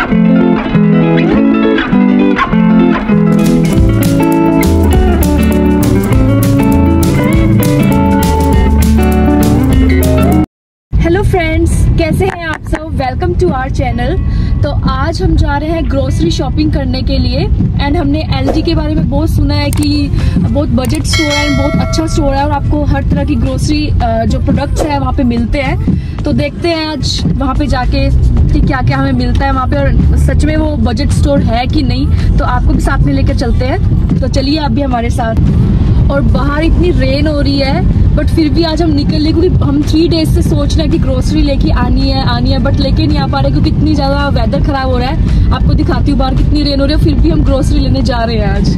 Hello friends, कैसे हैं आप सब। Welcome to our channel. तो आज हम जा रहे हैं ग्रोसरी शॉपिंग करने के लिए एंड हमने एलडी के बारे में बहुत सुना है कि बहुत बजट स्टोर है, बहुत अच्छा स्टोर है और आपको हर तरह की ग्रोसरी जो प्रोडक्ट्स है वहाँ पे मिलते हैं। तो देखते हैं आज वहाँ पे जाके कि क्या क्या हमें मिलता है वहाँ पे और सच में वो बजट स्टोर है कि नहीं। तो आपको भी साथ में लेकर चलते हैं। तो चलिए आप भी हमारे साथ। और बाहर इतनी रेन हो रही है बट फिर भी आज हम निकल लिए क्योंकि हम 3 डेज से सोच रहे हैं कि ग्रोसरी लेके आनी है बट लेके नहीं आ पा रहे क्योंकि इतनी ज्यादा वेदर खराब हो रहा है। आपको दिखाती हूँ बाहर कितनी रेन हो रही है, फिर भी हम ग्रोसरी लेने जा रहे हैं आज।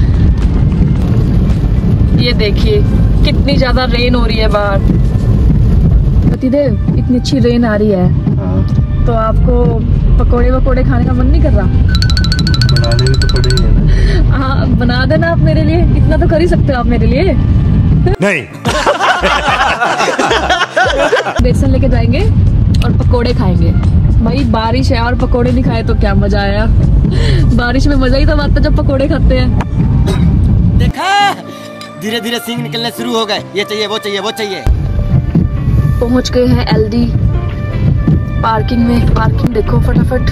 ये देखिए कितनी ज्यादा रेन हो रही है बाहर। पतिदेव, इतनी अच्छी रेन आ रही है तो आपको पकोड़े वकोड़े खाने का मन नहीं कर रहा? बनाने भी तो पड़ेंगे। हाँ, बना देना आप मेरे लिए। इतना तो कर ही सकते हो आप मेरे लिए। नहीं। बेसन लेके जाएंगे और पकोड़े खाएंगे। भाई बारिश है और पकोड़े नहीं खाए तो क्या मजा आया। बारिश में मजा ही तो आता जब पकोड़े खाते हैं। देखा, धीरे धीरे सींग निकलने शुरू हो गए। ये चाहिए, वो चाहिए, वो चाहिए। पहुंच गए हैं एलडी पार्किंग में। पार्किंग देखो फटाफट।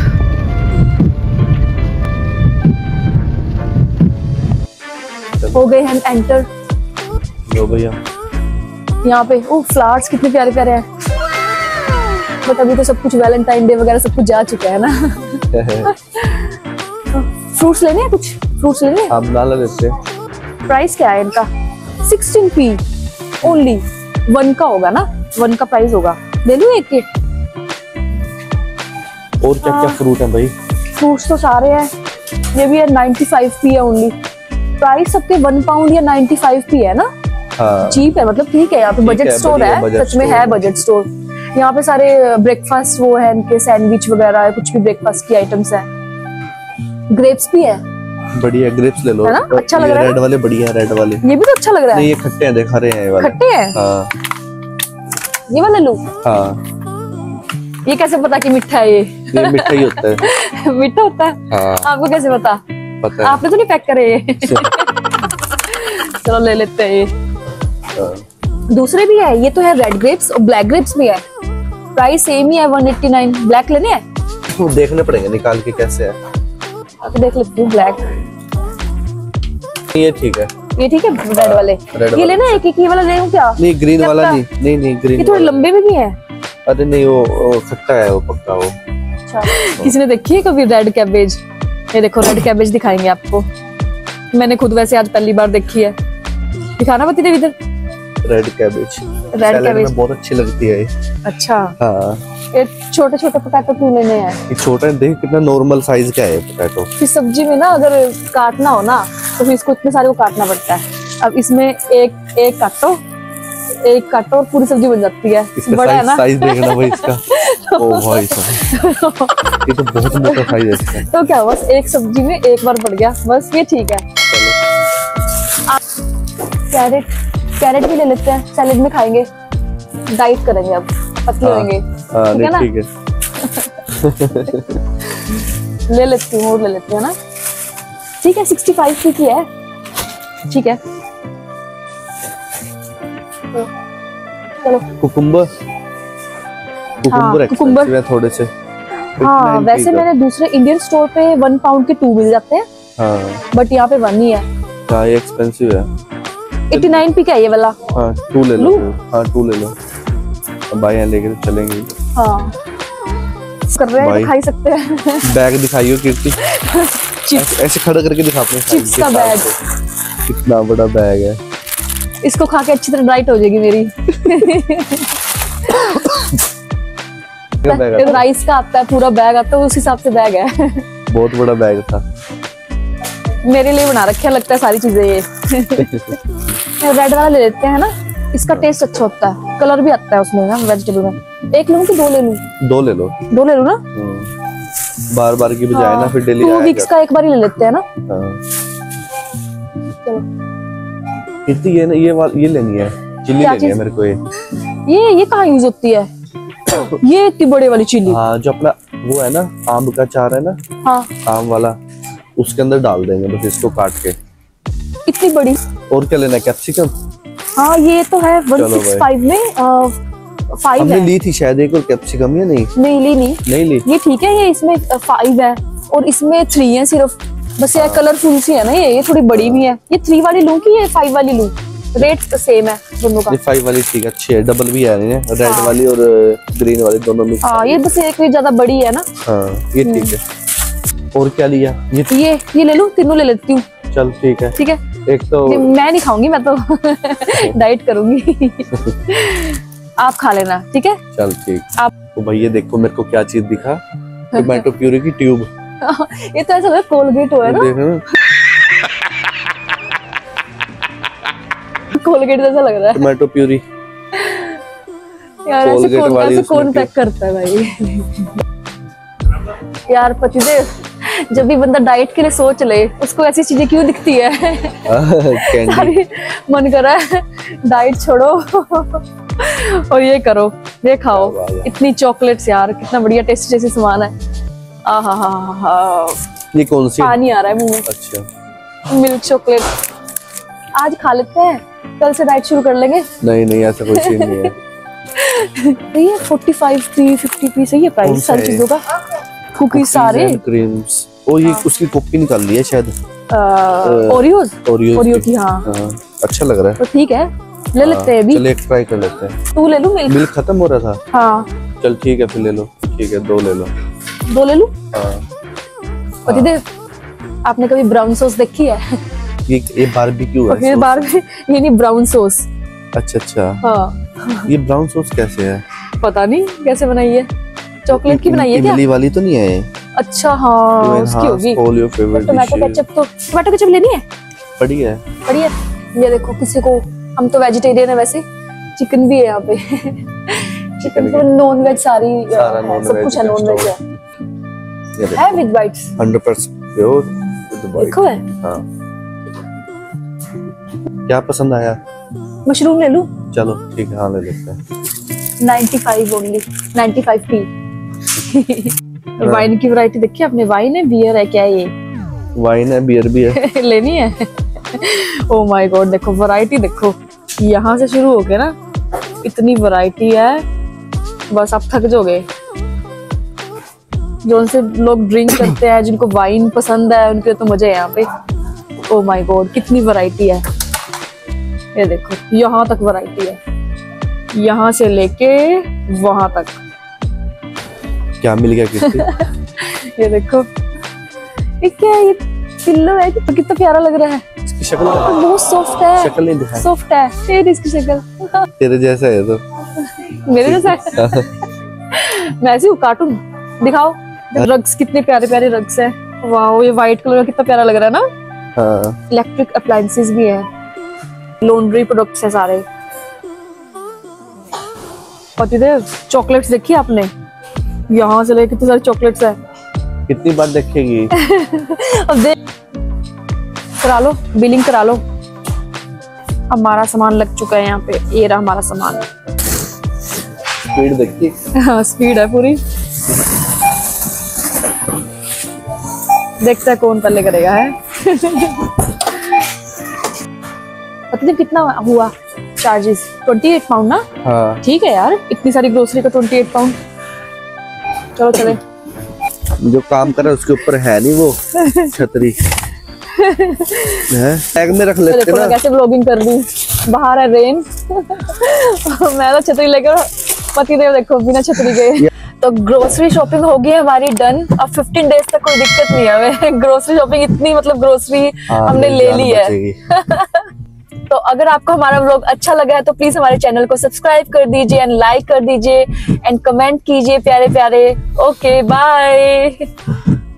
हो गए हम एंटर। लो भैया, यहाँ पे फ्लावर्स कितने प्यारे प्यारे हैं। बट अभी तो सब कुछ वैलेंटाइन डे वगैरह सब कुछ जा चुका है ना। फ्रूट्स लेने हैं, कुछ फ्रूट्स लेने हैं। आप ला लेते हैं। प्राइस क्या है इनका? 16p only. 1 का होगा ना, 1 का प्राइस होगा। ले लूं एक के? और क्या क्या फ्रूट है भाई? फ्रूट्स तो सारे हैं। ये भी है 95p है ओनली। प्राइस सबके 1 पाउंड या 95p है ना। हाँ। चीप है, मतलब ठीक है। यहाँ पे बजट स्टोर है, सच में है बजट स्टोर। यहाँ पे सारे ब्रेकफास्ट वो है, इनके सैंडविच वगैरह है, कुछ भी ब्रेकफास्ट की आइटम्स है। ग्रेप्स भी है। बढ़िया, ग्रेप्स ले लो। है ना? अच्छा लग रहा है। रेड वाले बढ़िया है, रेड वाले। ये भी तो अच्छा लग रहा है। नहीं, ये खट्टे हैं, देख रहे हैं ये वाले। खट्टे हैं? हाँ। ये वाला लूं? हाँ। ये कैसे पता कि मीठा है? ये मीठा ही होता है। मीठा होता है? हाँ। आपको कैसे पता? पता है। आपने तो नहीं पैक करे ये? चलो ले लेते हैं ये। दूसरे भी है। ये तो है रेड ग्रेप्स और ब्लैक ग्रेप्स भी है। प्राइस सेम ही है 189। ब्लैक लेने हैं? वो देखने पड़ेंगे निकाल के कैसे है। आप देख लेती हूँ ब्लैक। ये ठीक है। ये ठीक है। रेड वाले ये लेना है। एक ये वाला ले लूं क्या? नहीं, ग्रीन वाला नहीं। नहीं ग्रीन। ये थोड़े लंबे में भी है। अरे नहीं, वो खट्टा है, वो पक्का वो। अच्छा, किसी ने देखी है कभी रेड कैबेज? ये देखो रेड कैबेज दिखाएंगे आपको। मैंने खुद वैसे आज पहली बार देखी है। दिखाना पति देव इधर। Red cabbage. रेड कैबेज बहुत अच्छी लगती है ये। अच्छा। हाँ। ये छोटे छोटे पोटैटो क्यों लेने हैं? ये छोटा है, देख कितना नॉर्मल साइज का है पोटैटो। फिर सब्जी में ना अगर काटना हो ना तो फिर इसको इतने सारे को काटना पड़ता है। अब इसमें एक काटो और पूरी सब्जी बन जाती है। बड़ा है ना? साइज देखना भाई इसका। ओ भाई साहब, ये तो बहुत मोटा साइज है इसका। तो क्या, बस एक सब्जी में एक बार पड़ गया, बस ये ठीक है। कैरेट भी ले लेते हैं, सैलेड में खाएंगे। डाइट करेंगे अब, पतले होंगे। ठीक है ना? ठीक है। ले लेती हूँ और ले लेते हैं ना। ठीक है, 65p की है। ठीक है, चलो। कुकुम्बर कुकुम्बर है थोड़े से। हाँ, वैसे मैंने दूसरे इंडियन स्टोर पे 1 पाउंड के 2 मिल जाते हैं। हाँ। बट यहाँ पे 1 ही है। हाँ, ये एक्सपेंसिव है। 89p का है ये वाला। हाँ, 2 ले लो। हाँ, 2 ले लो। अब भाई यहाँ लेके चलेंगे। हाँ, कर रहे हैं तो खा ही सकते हैं। बैग दिखाइयो कीर्ति। ऐसे खड़ा करके दिखा अपने। चिप्स का बैग। कितना बड़ा बैग है। इसको खा के अच्छी तरह डाइट हो जाएगी मेरी। राइस का आता है, पूरा बैग आता है, उस हिसाब से बैग है। बहुत बड़ा बैग था। मेरे लिए बना रखे लगता है सारी चीजें ये। रेड वाला ले लेते हैं ना, इसका टेस्ट अच्छा होता है। कलर भी आता है उसमें ना वेजिटेबल में। एक लूं कि 2 ले लूं? 2 ले लो। 2 ले लूं ना? बार बार की बजाय ना, फिर डेली 2 वीक्स का एक बार ही ले लेते हैं ना। चलो कितनी ये लेनी है, चिल्ली लेनी है मेरे को। ये कहाँ यूज होती है? ये इतनी बड़े वाली चिल्ली। हाँ, जो अपना वो है ना आम का चार है ना, हाँ आम वाला, उसके अंदर डाल देंगे बस इसको काट के। इतनी बड़ी। और क्या लेना है, कैप्सिकम? हाँ ये तो है 165 में 5 हमने है। ली थी शायद एक और कैप्सिकम, या नहीं? नहीं ली। ये ठीक है, ये इसमें 5 है और इसमें 3 है सिर्फ, बस ये कलरफुल सी है ना, ये थोड़ी बड़ी भी है। ये 3 वाली लूं कि ये 5 वाली लूं? रेट सेम है दोनों का। ये 5 वाली ठीक है, अच्छी है, डबल भी है रेड वाली और ग्रीन वाली दोनों मिक्स। हाँ ये बस एक ज्यादा बड़ी है ना। हाँ ये ठीक है। और क्या लिया? ये ले लूं, तीनों ले लेती हूँ। चल ठीक है। ठीक है, एक तो मैं नहीं खाऊंगी, मैं तो डाइट करूंगी। आप खा लेना, ठीक है? चल ठीक। आप तो भैया देखो मेरे को क्या चीज दिखा, टोमेटो प्यूरी की ट्यूब। ये तो ऐसा लग रहा है कोलगेट हो है ना, कोलगेट जैसा लग रहा है। टोमेटो प्यूरी यार ऐसे कौन पैक करता है भाई? यार पतिदेव, जब भी बंदा डाइट के लिए सोच ले, उसको ऐसी चीजें क्यों दिखती है? सारी मन कर रहा है डाइट छोड़ो और ये करो, ये खाओ। इतनी चॉकलेट्स यार, कितना बढ़िया टेस्टी टेस्टी सामान है। आहा, ये कौन सी? पानी आ रहा है मुंह में। अच्छा, मिल्क चॉकलेट आज खा लेते हैं, कल से डाइट शुरू कर लेंगे। नहीं ऐसा कोई सीन नहीं है। ये 45p 50p सही है प्राइस सारी चीजों का। कुकीज सारे क्रीम्स। ओ ये उसकी कॉपी निकाल ली है शायद, ओरियो की। हाँ अच्छा लग रहा है, तो ठीक है, ले लेते हैं अभी। चल एक ट्राई कर लेते हैं। तू ले लूं? मिल्क खत्म हो रहा था। हाँ चल ठीक है फिर ले लो। ठीक है, 2 ले लो। 2 ले लूं? हाँ। पतिदेव, आपने कभी ब्राउन सॉस देखी है? ये बारबेक्यू है। ये नहीं, ब्राउन सॉस। अच्छा। हाँ ये ब्राउन सॉस कैसे है? पता नहीं कैसे बनाई है, चॉकलेट की बनाई है क्या? इमली वाली तो नहीं है? अच्छा हाँ उसकी होगी। टोमेटो केचप लेनी है? बढ़िया है। ये देखो, किसी को, हम तो वेजिटेरियन है वैसे, चिकन भी है यहाँ पे। चिकन तो नॉन वेज सारी सब कुछ है, नॉन वेज है विद बाइट्स 100% प्योर। देखो है। हाँ। क्या पसंद आया? मशरूम ले लूं? चलो ठीक है, हाँ ले लेते हैं। 95 ओनली, 95p। वाइन की वैरायटी देखी आपने? वाइन है, बियर है, क्या है ये? वाइन है, बियर भी है। लेनी है? ओ माय गॉड, देखो वैरायटी देखो, यहाँ से शुरू हो गया ना, इतनी वैरायटी है, बस आप थक जाओगे। जो उनसे लोग ड्रिंक करते हैं, जिनको वाइन पसंद है, उनके तो मजे है यहाँ पे। ओ माय गॉड, कितनी वैरायटी है। ये देखो, यहाँ तक वैरायटी है, यहाँ से लेके वहां तक। क्या मिल गया किससे? ये देखो, ये क्या है? ये पिल्लो है, कितना प्यारा लग रहा है। इसकी शक्ल तो बहुत सॉफ्ट है। शक्ल नहीं दिखाई। सॉफ्ट है, तेरी इसकी शक्ल तेरे जैसा है तो। मेरे जैसा है? मैं ऐसी हूँ कार्टून? दिखाओ रग्स, कितने प्यारे प्यारे रग्स हैं। वाह, ये व्हाइट कलर कितना प्यारा लग रहा है ना। हाँ। इलेक्ट्रिक अप्लायंसेस भी है, लॉन्ड्री प्रोडक्ट्स है सारे। पतिदेव, चॉकलेट्स देखी आपने? यहाँ से लेके कितनी सारी चॉकलेट्स है। कितनी बार देखेगी? अब देख, करा लो, बिलिंग करा लो। हमारा सामान लग चुका है यहाँ पे, ये रहा हमारा सामान। स्पीड देखिए। हाँ स्पीड है पूरी। देखते हैं कौन पहले करेगा है। पता नहीं कितना हुआ चार्जेस? 28 पाउंड ना? हाँ। ठीक है यार, इतनी सारी ग्रोसरी का 28 पाउंड। चलो चले। जो काम कर रहा है उसके ऊपर है नहीं वो छतरी है, बैग में रख लेते ना। कैसे व्लॉगिंग कर रही, बाहर है रेन। मैं तो छतरी लेकर, पतिदेव देखो बिना छतरी के। तो ग्रोसरी शॉपिंग हो गई है हमारी डन। अब 15 डेज तक कोई दिक्कत नहीं है हमें। ग्रोसरी शॉपिंग इतनी, मतलब ग्रोसरी हमने ले ली है। तो अगर आपको हमारा व्लॉग अच्छा लगा है तो प्लीज हमारे चैनल को सब्सक्राइब कर दीजिए एंड लाइक कर दीजिए एंड कमेंट कीजिए प्यारे प्यारे। Okay bye.